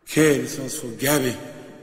Okay, this one's for Gabby.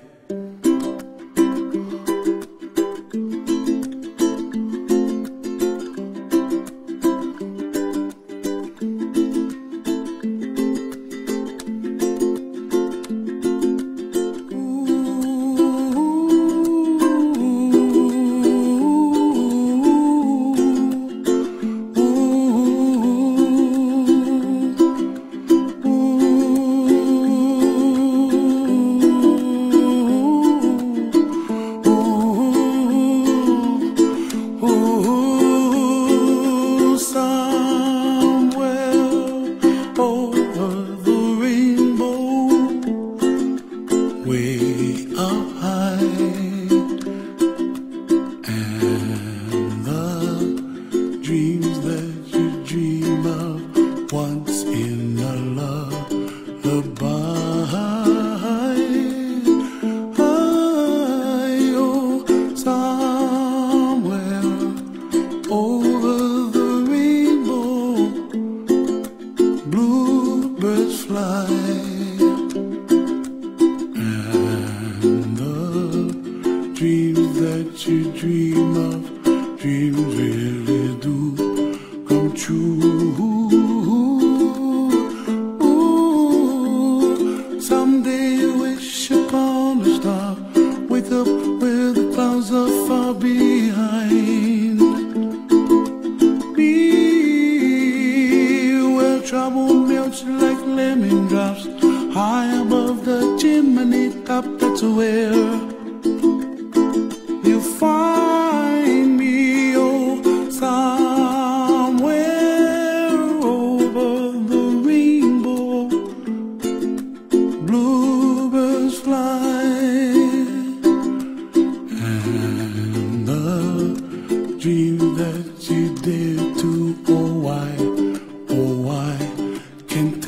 Way up high, and the dreams that you dream of once in a lullaby. Oh, somewhere over the rainbow, bluebirds fly. Dreams that you dream of, dreams really do come true. Ooh, someday you wish upon a star, wake up where the clouds are far behind me, where trouble melts like lemon drops, high above the chimney top. That's where you find me, oh, somewhere over the rainbow, bluebirds fly, and the dream that you dare to, oh why can't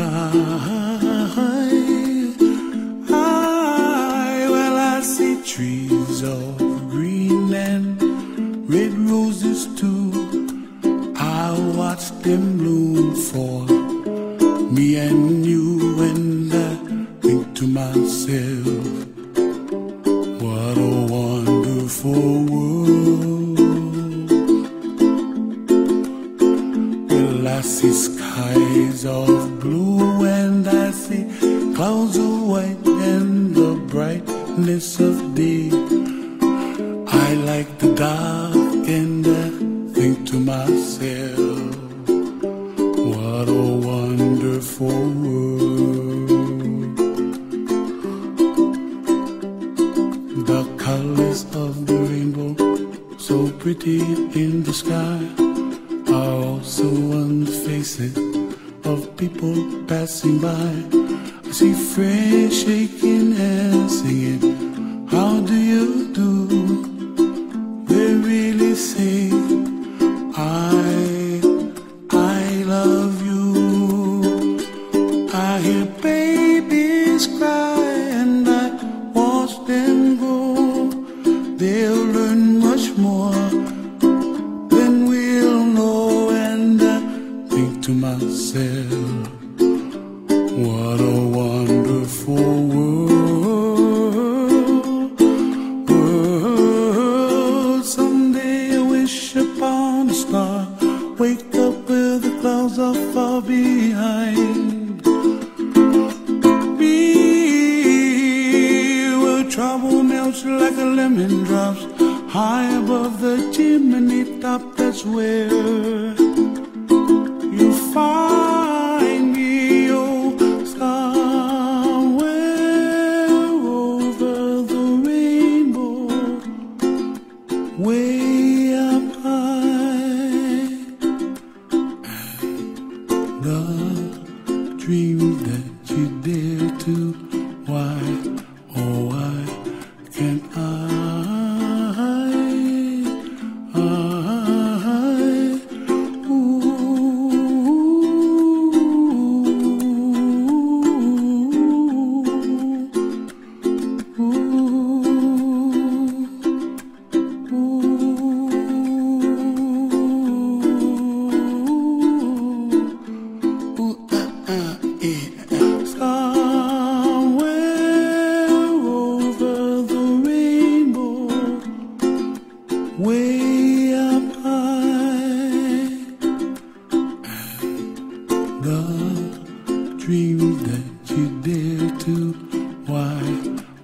I see trees of green and red roses too. I watch them bloom for me and you, and I think to myself, what a wonderful world. Well, I see skies of blue and I see clouds of white and the brightness of day. I like the dark and I think to myself, what a wonderful world. The colors of the rainbow, so pretty in the sky, are also on the faces of people passing by. I see friends shaking and singing, how do you do? They really say, I love you. I hear babies cry and I watch them grow. They'll learn much more than we'll know, and I think to myself, what a wonderful world. Someday I wish upon a star, wake up where the clouds are far behind me, where trouble melts like a lemon drops, high above the chimney top. That's where you find me, oh, somewhere over the rainbow, way up high, and the dreams that you dare to, why can't I the dreams that you dare to. Why